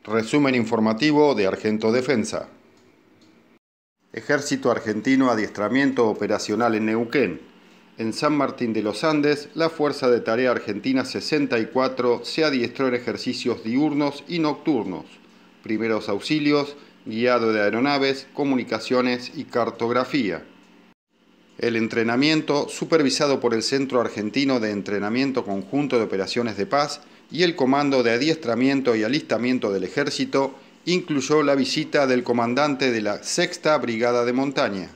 Resumen informativo de Argento Defensa. Ejército argentino adiestramiento operacional en Neuquén. En San Martín de los Andes, la Fuerza de Tarea Argentina 64 se adiestró en ejercicios diurnos y nocturnos, primeros auxilios, guiado de aeronaves, comunicaciones y cartografía. El entrenamiento, supervisado por el Centro Argentino de Entrenamiento Conjunto de Operaciones de Paz y el Comando de Adiestramiento y Alistamiento del Ejército, incluyó la visita del comandante de la 6ª Brigada de Montaña.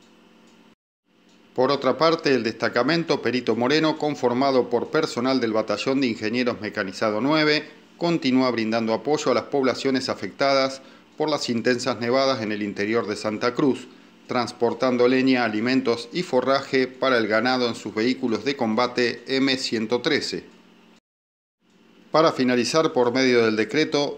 Por otra parte, el destacamento Perito Moreno, conformado por personal del Batallón de Ingenieros Mecanizado 9, continúa brindando apoyo a las poblaciones afectadas por las intensas nevadas en el interior de Santa Cruz, transportando leña, alimentos y forraje para el ganado en sus vehículos de combate M113. Para finalizar, por medio del decreto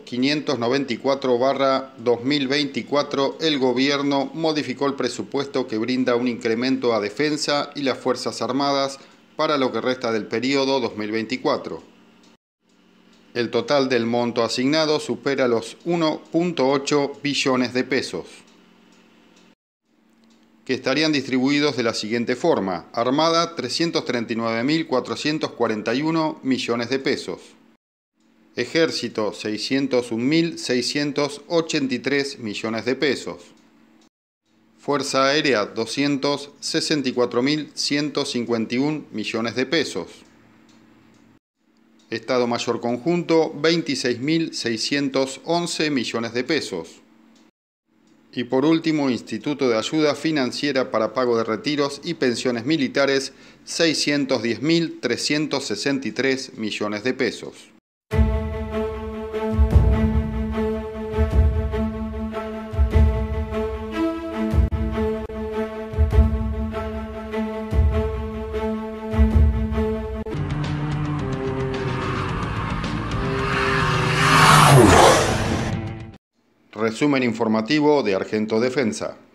594/2024, el Gobierno modificó el presupuesto que brinda un incremento a Defensa y las Fuerzas Armadas para lo que resta del periodo 2024. El total del monto asignado supera los 1.8 billones de pesos, que estarían distribuidos de la siguiente forma: Armada 339.441 millones de pesos, Ejército 601.683 millones de pesos, Fuerza Aérea 264.151 millones de pesos, Estado Mayor Conjunto 26.611 millones de pesos. Y por último, Instituto de Ayuda Financiera para Pago de Retiros y Pensiones Militares, 610.363 millones de pesos. Resumen informativo de Argento Defensa.